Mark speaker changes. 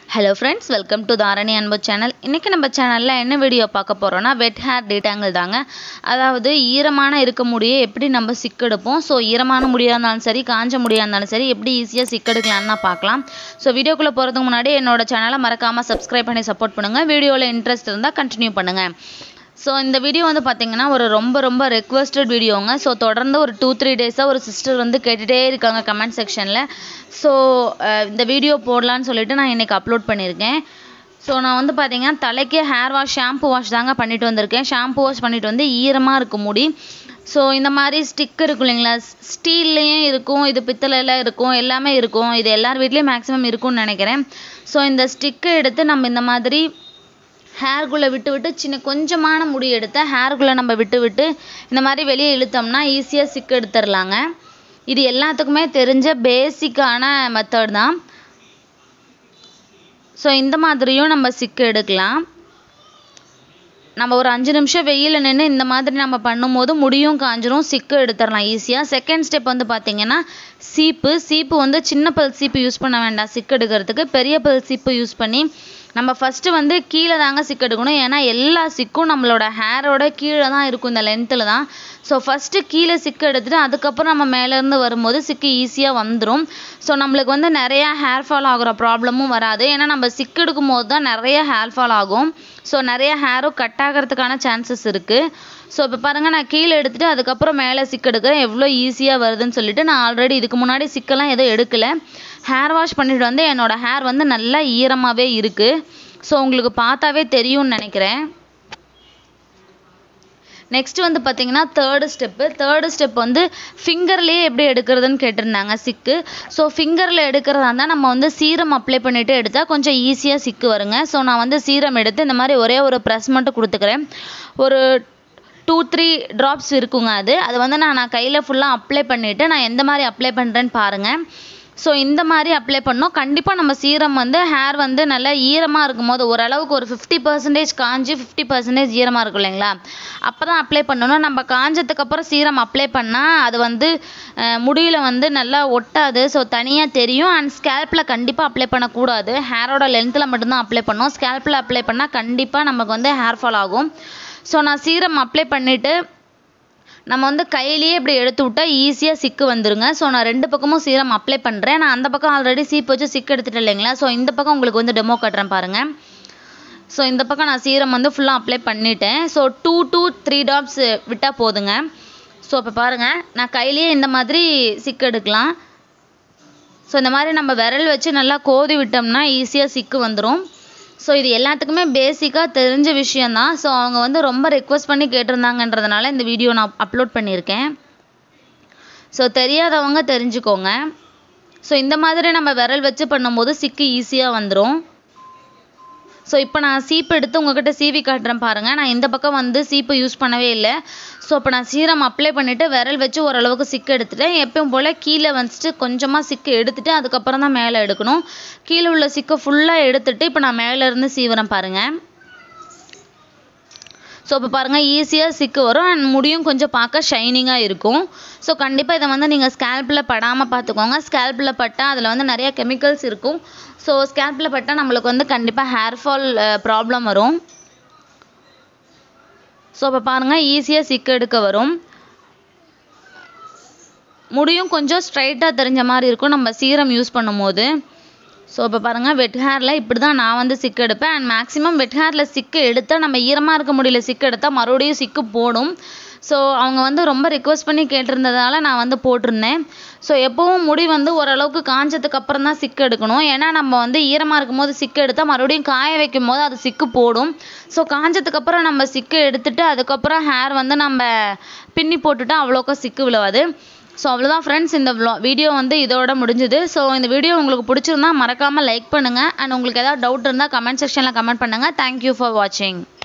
Speaker 1: Hello friends, welcome to the Arani Anbu channel. இன்னைக்கு நம்ம சேனல்ல என்ன வீடியோ பார்க்க போறோம்னா wet hair detangle தாங்க. அதாவது ஈரமான இருக்க முடியே எப்படி நம்ம சிக் எடுப்போம். சோ ஈரமான முடியா இருந்தாலும் சரி, காஞ்ச முடியா இருந்தாலும் சரி எப்படி ஈஸியா சிக் எடுக்கலாம்னு பார்க்கலாம். சோ வீடியோக்குள்ள போறதுக்கு முன்னாடி என்னோட சேனலை மறக்காம subscribe பண்ணி support பண்ணுங்க. வீடியோல இன்ட்ரஸ்ட் இருந்தா கண்டினியூ பண்ணுங்க. So இந்த வீடியோ வந்து பாத்தீங்கன்னா ஒரு ரொம்ப requested வீடியோங்க. So தொடர்ந்து ஒரு 2-3 டேஸா ஒரு சிஸ்டர் வந்து கேட்டுட்டே இருக்காங்க கமெண்ட் செக்ஷன்ல. So இந்த வீடியோ போடலாம்னு சொல்லிட்டு நான் இன்னைக்கு அப்லோட் பண்ணிருக்கேன். So நான் வந்து பாத்தீங்கன்னா தலைக்கு ஹேர் வாஷ் ஷாம்பு வாஷ் தாங்க பண்ணிட்டு வந்திருக்கேன். ஷாம்பு வாஷ் பண்ணிட்டு வந்து ஈரமா இருக்கு முடி. So இந்த மாதிரி ஸ்டிக் இருக்கு இல்லைங்களா, ஸ்டீல்லயும் இருக்கும், இது பித்தளைல இருக்கும், எல்லாமே இருக்கும். இது எல்லார் வீட்லயும் மேக்ஸिमम இருக்கும்னு நினைக்கிறேன். So இந்த ஸ்டிக் எடுத்து நம்ம இந்த மாதிரி ஹேர் குள்ள விட்டு சின்ன கொஞ்சமான முடி எடுத்து ஹேர் குள்ள நம்ம விட்டு இந்த மாதிரி வெளிய இழுத்தோம்னா ஈஸியா சிக் எடுத்துறலாங்க. இது எல்லாத்துக்குமே தெரிஞ்ச பேசிக்கான மெத்தட் தான். சோ இந்த மாதிரியும் நம்ம சிக் எடுக்கலாம். நம்ம ஒரு 5 நிமிஷம் வெயில்ல நின்னு இந்த மாதிரி நம்ம பண்ணும்போது முடியும் காஞ்சிரும், சிக் எடுத்துறலாம் ஈஸியா. செகண்ட் ஸ்டெப் வந்து பாத்தீங்கன்னா சீப்பு வந்து சின்ன பல் சீப்பு யூஸ் பண்ண வேண்டாம் சிக் எடுக்கிறதுக்கு. பெரிய பல் சீப்பு யூஸ் பண்ணி நம்ம ஃபர்ஸ்ட் வந்து கீழ தாங்க சிக் எடுக்கணும். ஏன்னா எல்லா சிக்கும் நம்மளோட ஹேரோட கீழ தான் இருக்கும், இந்த லெந்த்ல தான். சோ ஃபர்ஸ்ட் கீழ சிக் எடுத்துட்டு அதுக்கு அப்புறம் நம்ம மேல இருந்து வரும்போது சிக் ஈஸியா வந்துரும். சோ நமக்கு வந்து நிறைய ஹேர் ஃபால் ஆகுற ப்ராப்ளமும் வராது. ஏன்னா நம்ம சிக் எடுக்கும்போது தான் நிறைய ஹேர் ஃபால் ஆகும். சோ நிறைய ஹேரும் கட் ஆகிறதுக்கான சான்சஸ் இருக்கு. சோ இப்ப பாருங்க, நான் கீழ எடுத்துட்டு அதுக்கு அப்புறம் மேல சிக் எடுக்கிறேன். எவ்வளவு ஈஸியா வருதுன்னு சொல்லிட்டு நான் ஆல்ரெடி இதுக்கு முன்னாடி சிக்கெல்லாம் எதுவும் எடுக்கல. ஹேர் வாஷ் பண்ணிட்டு வந்து என்னோட ஹேர் வந்து நல்லா ஈரமாவே இருக்கு. சோ உங்களுக்கு பார்த்தாவே தெரியும்னு நினைக்கிறேன். நெக்ஸ்ட் வந்து பாத்தீங்கன்னா தேர்ட் ஸ்டெப் வந்து ஃபிங்கர்லயே எப்படி எடுக்கிறதுன்னு கேட்டிருந்தாங்க சிக்கு. சோ ஃபிங்கர்ல எடுக்கிறதா இருந்தா நம்ம வந்து சீரம் அப்ளை பண்ணிட்டு எடுத்தா கொஞ்சம் ஈஸியா சிக்கு வருங்க. சோ நான் வந்து சீரம் எடுத்து இந்த மாதிரி ஒரே ஒரு பிரஸ் மட்டும் கொடுத்துக்கிறேன். ஒரு 2-3 drops இருக்குங்க. அது வந்து நான் கையில ஃபுல்லா அப்ளை பண்ணிட்டு நான் எந்த மாதிரி அப்ளை பண்றேன்னு பாருங்க. சோ இந்த மாதிரி அப்ளை பண்ணோம். கண்டிப்பா நம்ம சீரம் வந்து ஹேர் வந்து நல்லா ஈரமா இருக்கும்போது ஓரளவுக்கு ஒரு 50% காஞ்சி 50% ஈரமா இருக்கும் இல்லைங்களா, அப்பதான் அப்ளை பண்ணணும். நம்ம காஞ்சதுக்கு அப்புறம் சீரம் அப்ளை பண்ணா அது வந்து முடியில வந்து நல்லா ஒட்டாது. சோ தனியா தெரியும். அண்ட் ஸ்கேல்ப்ல கண்டிப்பா அப்ளை பண்ணக்கூடாது. ஹேரோட லென்த்ல மட்டும்தான் அப்ளை பண்ணணும். ஸ்கேல்ப்ல அப்ளை பண்ணா கண்டிப்பா நமக்கு வந்து ஹேர் ஃபால் ஆகும். சோ நான் சீரம் அப்ளை பண்ணிட்டு நம்ம வந்து கையிலேயே இப்படி எடுத்து விட்டா ஈஸியா சிக்கு வந்துருங்க. சோ நான் 2 பக்கமும் சீரம் அப்ளை பண்றேன். நான் அந்த பக்கம் ஆல்ரெடி சீப் வச்சு சிக் எடுத்துட்டேன் இல்லைங்களா. சோ இந்த பக்கம் உங்களுக்கு வந்து டெமோ காட்டுறேன் பாருங்க. சோ இந்த பக்கம் நான் சீரம் வந்து ஃபுல்லா அப்ளை பண்ணிட்டேன். சோ 2 to 3 drops விட்டா போதுங்க. சோ இப்ப பாருங்க, நான் கையிலேயே இந்த மாதிரி சிக் எடுக்கலாம். சோ இந்த மாதிரி நம்ம விரல் வச்சு நல்லா கோதி விட்டோம்னா ஈஸியா சிக்கு வந்துரும். சோ இது எல்லாத்துக்குமே பேசிக்கா தெரிஞ்ச விஷயம் தான். சோ அவங்க வந்து ரொம்ப ரிக்வெஸ்ட் பண்ணி கேட்டிருந்தாங்கன்றதுனால இந்த வீடியோ நான் அப்லோட் பண்ணியிருக்கேன். சோ தெரியாதவங்க தெரிஞ்சுக்கோங்க. சோ இந்த மாதிரி நம்ம விரல் வச்சு பண்ணும்போது சிக்கு ஈஸியா வந்துரும். சோ இப்போ நான் சீப்பு எடுத்து உங்ககிட்ட சீவி காட்டுறேன் பாருங்க. நான் இந்த பக்கம் வந்து சீப்பு யூஸ் பண்ணவே இல்லை. சோ இப்போ நான் சீரம் அப்ளை பண்ணிட்டு விரல் வச்சு ஓரளவுக்கு சிக்கு எடுத்துட்டேன். எப்பவும் போல கீழே வந்துட்டு கொஞ்சமா சிக்கு எடுத்துட்டு அதுக்கப்புறம் தான் மேலே எடுக்கணும். கீழே உள்ள சிக்கை ஃபுல்லா எடுத்துட்டு இப்போ நான் மேல இருந்து சீவுறேன் பாருங்க. சோ இப்போ பாருங்க ஈஸியா சிக்கு வரும். அண்ட் முடியும் கொஞ்சம் பார்க்க ஷைனிங்கா இருக்கும். சோ கண்டிப்பா இதை வந்து நீங்க ஸ்கேல்ப்ல படாம பார்த்துக்கோங்க. ஸ்கேல்ப்ல பட்டா அதுல வந்து நிறைய கெமிக்கல்ஸ் இருக்கும். சோ ஸ்கேல்ப்ல பட்டா நம்மளுக்கு வந்து கண்டிப்பா ஹேர் ஃபால் ப்ராப்ளம் வரும். சோ இப்போ பாருங்க ஈஸியா சிக்கு எடுக்க வரும். முடியும் கொஞ்சம் ஸ்ட்ரைட்டா தெரிஞ்ச மாதிரி இருக்கும் நம்ம சீரம் யூஸ் பண்ணும்போது. சோ இப்போ பாருங்க, வெட் ஹேர்ல இப்படிதான் நான் வந்து சிக்கு எடுப்பேன். அண்ட் மேக்ஸிமம் வெட் ஹேர்ல சிக்கு எடுத்தா நம்ம ஈரமா இருக்க முடியல சிக்கு எடுத்தா மறுபடியும் சிக்கு போடும். சோ அவங்க வந்து ரொம்ப ரிக்வெஸ்ட் பண்ணி கேட்டிருந்ததால நான் வந்து போட்டிருந்தேன். சோ எப்பவும் முடி வந்து ஓரளவுக்கு காஞ்சதுக்கு அப்புறம் தான் சிக்கு எடுக்கணும். ஏன்னா நம்ம வந்து ஈரமா இருக்கும்போது சிக்கு எடுத்தா மறுபடியும் காய வைக்கும் போது அது சிக்கு போடும். சோ காஞ்சதுக்கு அப்புறம் நம்ம சிக்கு எடுத்துட்டு அதுக்கப்புறம் ஹேர் வந்து நம்ம பின்னி போட்டுட்டா அவ்வளோக்கா சிக்கு விழாது. ஸோ அவ்வளோதான் ஃப்ரெண்ட்ஸ், இந்த வீடியோ வந்து இதோட முடிஞ்சுது. ஸோ இந்த வீடியோ உங்களுக்கு பிடிச்சிருந்தா மறக்காமல் லைக் பண்ணுங்கள். அண்ட் உங்களுக்கு ஏதாவது டவுட் இருந்தால் கமெண்ட் செக்ஷனில் கமெண்ட் பண்ணுங்கள். தேங்க்யூ ஃபார் வாட்சிங்.